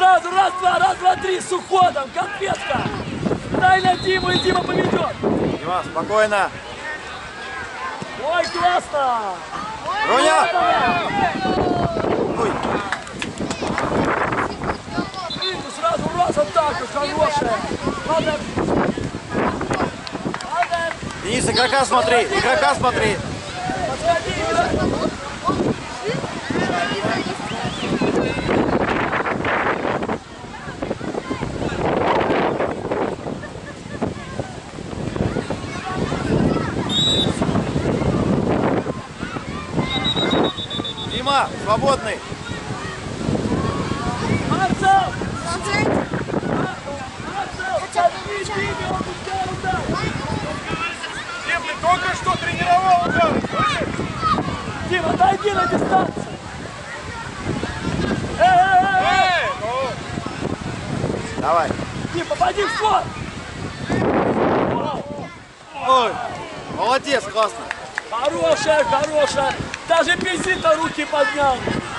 сразу, раз, два, три, с уходом, конфетка. Дай на Диму, и Дима поведет. Дима, спокойно. Ой, классно. Роня! Ой. Видно, сразу раз атака, хорошая. Надо. Денис, игрока смотри, игрока смотри. Подходи, игрок. Дима, свободный. Марцел! Дим, ты только что тренировал удар. Дим, отойди на дистанцию. Давай. Дим, попади в ход. Ой, молодец, классно. Хорошая, хорошая. Даже Пизита руки поднял.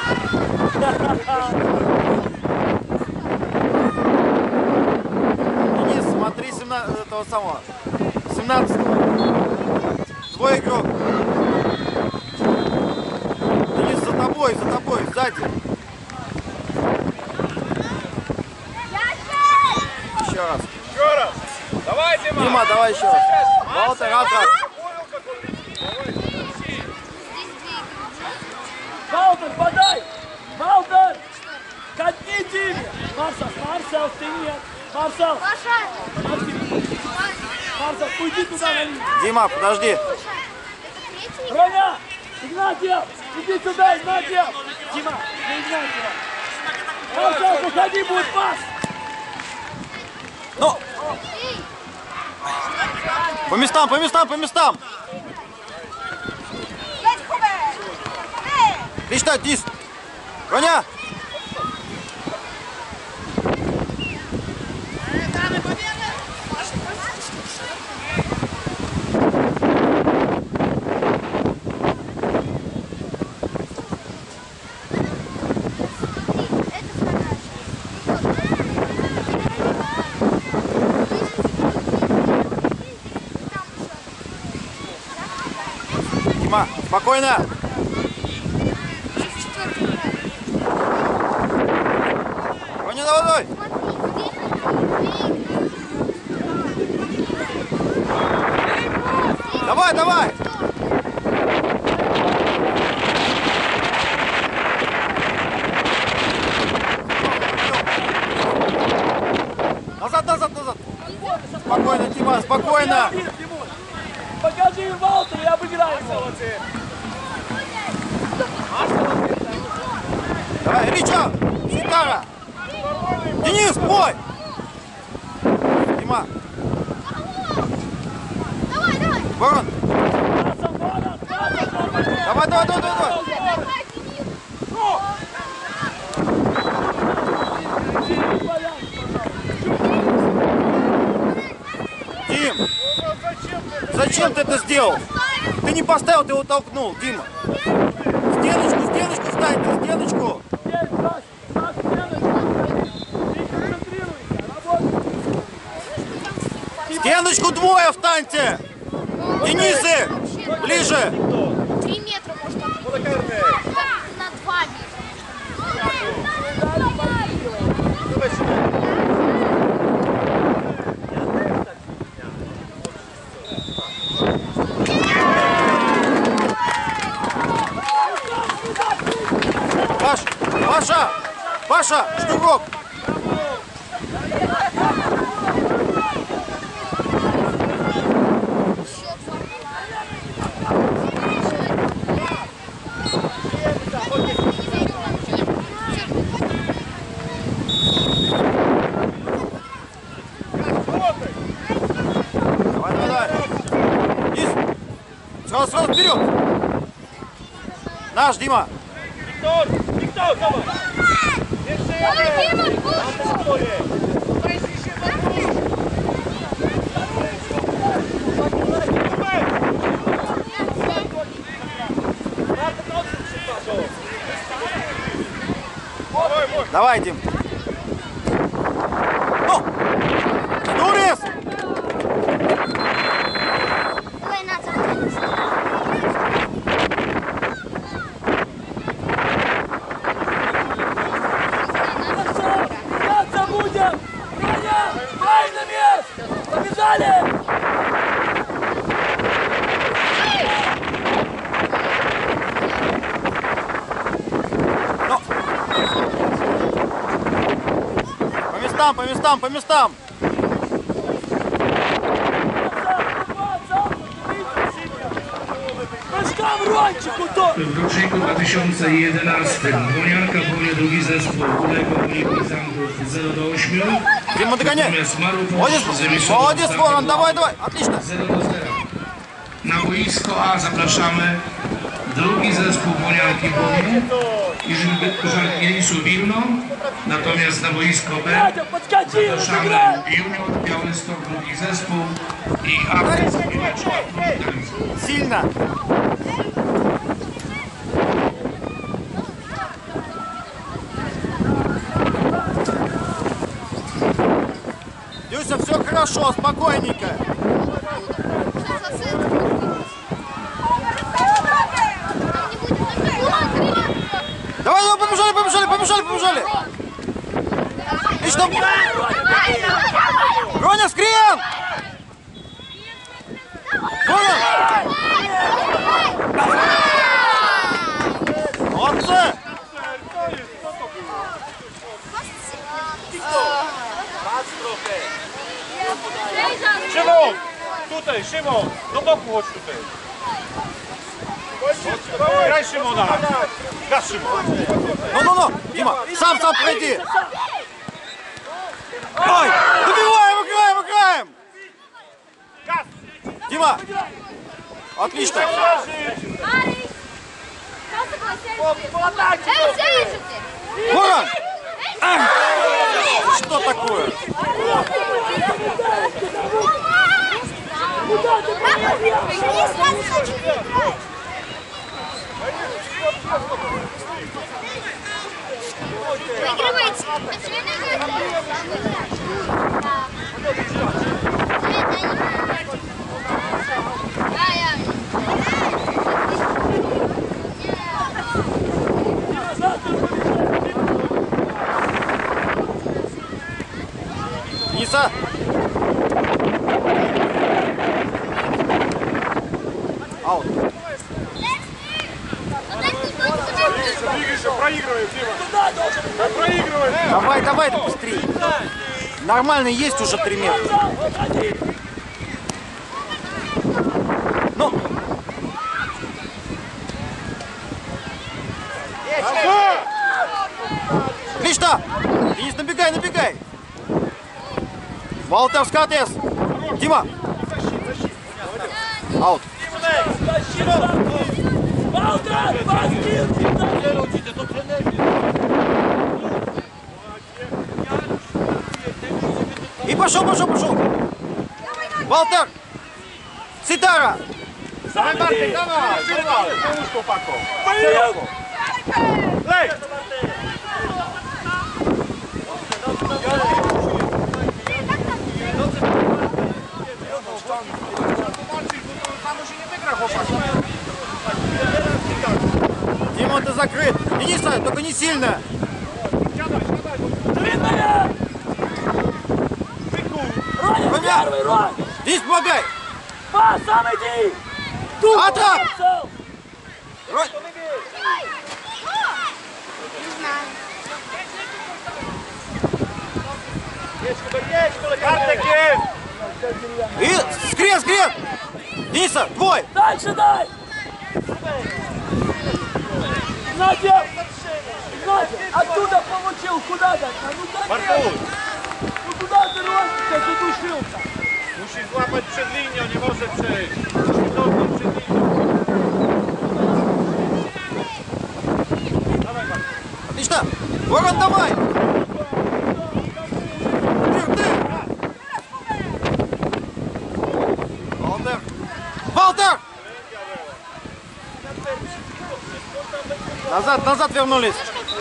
Денис, смотри 17 этого самого. 17-го. Твой игрок. Денис, за тобой, сзади. Еще раз. Еще раз. Давай, Дима. Дима, давай еще раз. Валтер, Атрак. Валтер, подай. Валтер. Катни Диме. Марсел, ты нет. Марсел. Марсел, уйди туда на линию. Дима, подожди. Роня, Игнатьев, иди сюда, Игнатьев. Дима, не Игнатьева. Марсел, выходи, будет пас. Ну. По местам, по местам, по местам. Лично, Дис. Роня. Дима, спокойно. Роня, давай, давай. Давай, давай. Назад, назад, назад. Спокойно, Дима, спокойно. Покажи Валтер и обыграй его. Давай, Ричард, Сикара. Денис, бой. Дима. Давай, давай. Ворон. Давай, давай, давай, давай. Дим, зачем ты это сделал? Ты не поставил, ты его толкнул, Дима. Стеночку встаньте, стеночку. Стеночку двое встаньте. Денисы, ближе. 3 метра может быть. На 2 Паша, Паша, штурмок. Сразу вперед! Наш, Дима! Виктор, давай! Давай, Дима! Давай, Дим! местам, по местам, по местам. W roczniku 2011 Bonianka Bonie drugi zespół uległ wyniku Zandów 0-8. Дима, догоняй. Natomiast Marów Молодец, Ворон, давай, давай, отлично. 0-0. Na boisko A zapraszamy drugi zespół Bonianki Bonie i Żarkieliszu Wilno. Natomiast na boisko B zapraszamy Junior Białystok drugi zespół i Artyst Сильно. Дюся, все хорошо, спокойненько. Давай, давай, побежали, побежали, побежали, побежали. Отлично. Роня, скрин! Роня! Молодцы! Szymon! Tutaj, Szymon! Do boku chodź tutaj. Graj Szymona! Gaz Szymon! Ну, Дима, сам пройди. Ой, добиваем, играем, играем. Дима, отлично. Ворон! Что такое? Выигрывайте. Ниса. Аут. Проигрываем, Дима! Проигрываем! Давай, давай, да быстрее. Нормально, есть уже 3 метра. Ну. Отлично. Денис, набегай, набегай. Валтер, скатес. Дима. Аут. И пошел, пошел, пошел. Валтер. Ситара. Давай, Bartek, dawaj! Pomóż chłopakom! Szeroko! Lej! Дима, ты закрыт. Дениса, только не сильно. Денис, помогай. Сам иди! Атак! Bartek jest! И скрен, скрен. Дениса, твой. Дальше дай! Надя! Надя! Оттуда получил! Куда дать? А ну дай! Bartuś! Ну куда ты ростика задушился? Musisz złapać przed linią, nie może przejść. Musisz dotknąć przed linią. Dawaj, Bartuś. Отлично. Ворон, давай. Валтер. Валтер! Назад, назад вернулись.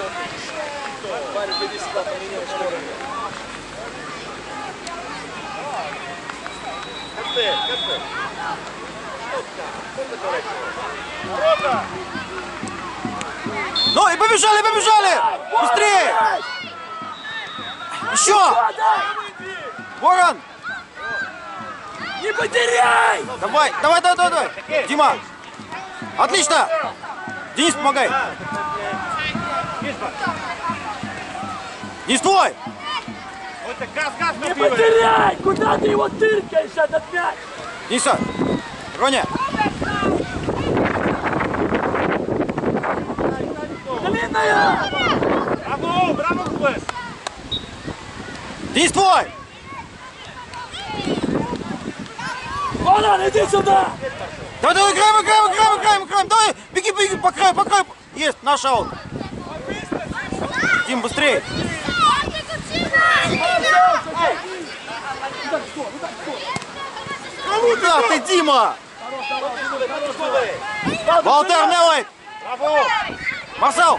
Ну и побежали, побежали! Быстрее! Еще! Ворон! Не потеряй! Давай, давай, давай, давай, давай! Дима! Отлично! Денис, помогай! Денис, твой! Это газ Не набивает. потеряй! Куда ты его тыркаешь, этот мяч? Дениса! Роня! Длинная! Браво, браво, Клэс. Денис твой! Вон он, иди сюда! Давай, давай, играем! Давай, беги, по краю! Есть, наш аут. Дим, быстрее! Куда ты, Дима? Валтер, Нелайт! Браво. Марсел!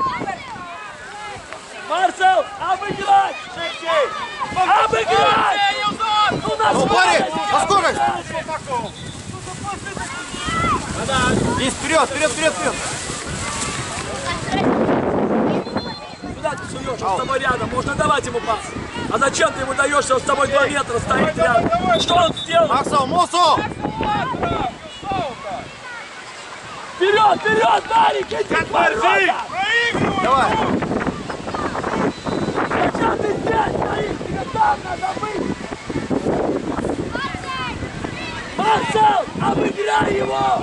Марсел, обыграть! Обыграть! Ну, на Ну, парень, на скорость! Денис, вперед! Куда ты суешь? Он с тобой рядом. Можно давать ему пас. А зачем ты ему даешь, что он с тобой 2 метра стоит рядом? Что он сделал? Марсел, Мусу! Вперед, Марик, иди к воротам! Давай! Зачем ты здесь стоишь? Тебе там надо быть! Марсел, обыграй его!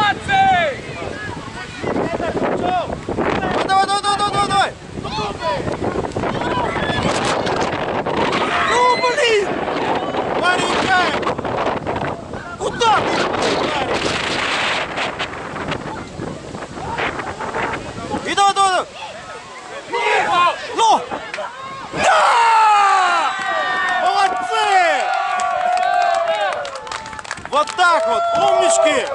Давай! Ну, блин! Парень, играем! Куда ты? И давай! Ну! Да! Молодцы! Вот так вот, умнички!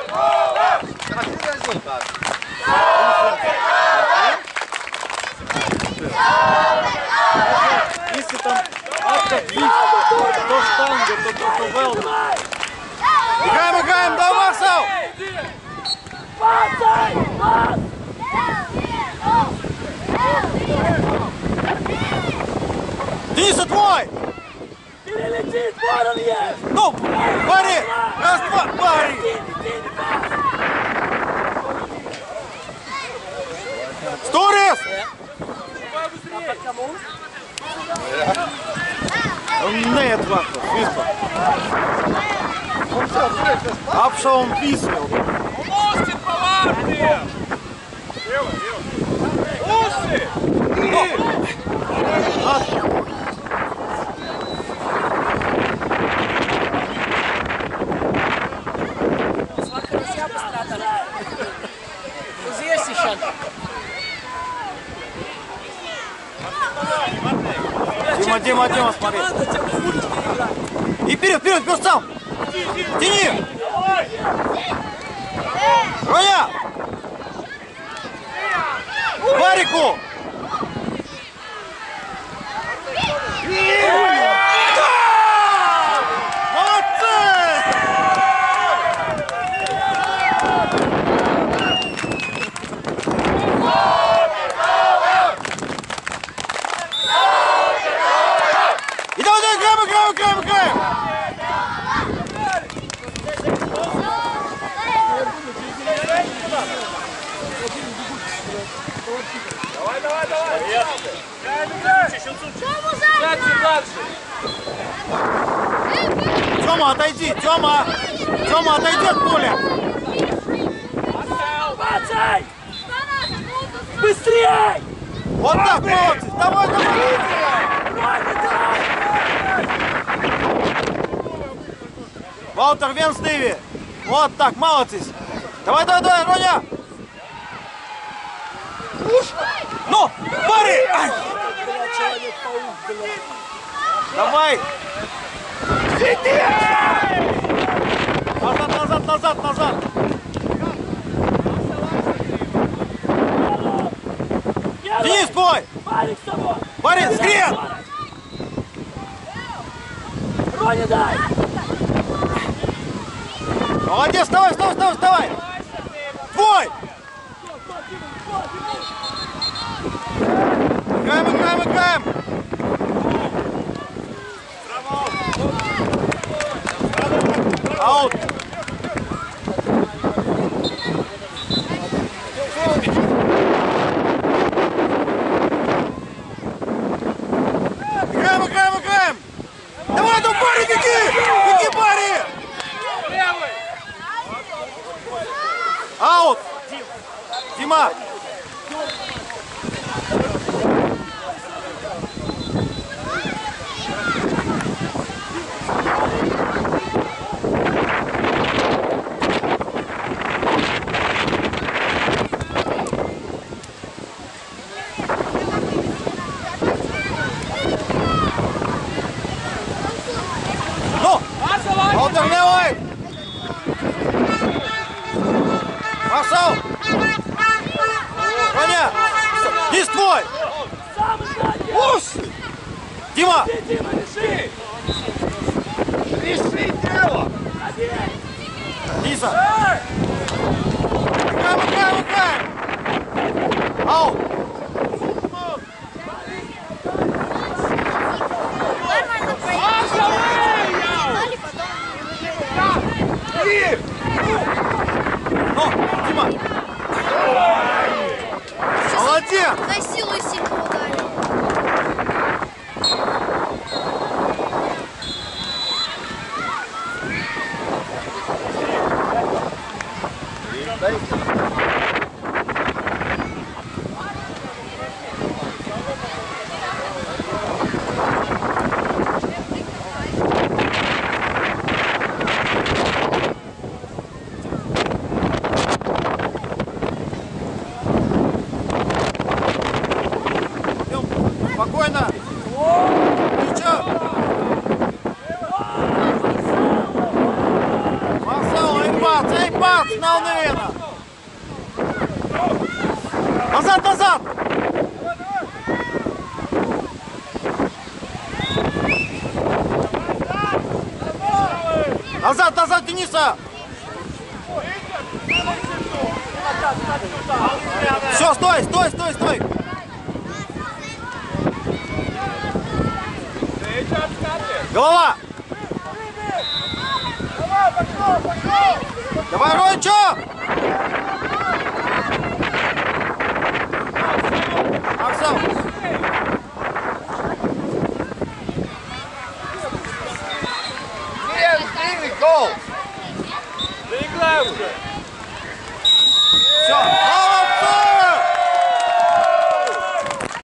Если там автофлип, то штанга, то велда. Играем, давай, Марсел! Пас! Дениса твой! Перелетит, вон он есть! Ну, пари! Раз, два, пари! Сторис! Нет, вахта, свистка. Апшаум писал. Дима, смотри. И вперед, сам! Тяни! Роня! Барику! Играем! Тёма, отойди! Тёма, отойди от поля! Пацай! Быстрей! Вот так, молодцы! Давай! Валтер, вен Стиви! Вот так, молодцы! Давай, Роня! Ну, пари! Ай! Давай! Назад! Денис, бой! Борис, скрин! Роня, дай! Молодец, вставай! Твой! Играем! Аут! Играем! Дима! Ну! Алтernewaj! Пошел! Коня! Дис твой! Уш! Дима! Дима, реши! Реши дело! Диса! Выкай! Ау! Нормально проехали, потом... Ну, Дима! Молодец! Насилуй сильно ударил. Спокойно! Ничего! Марсел, ей пац, на Уневена! Назад, назад! Назад, назад, Дениса! Все, стой, стой, стой, стой! Голова! Давай, Рончо! Марсел! Гол! Заиграй уже! Все!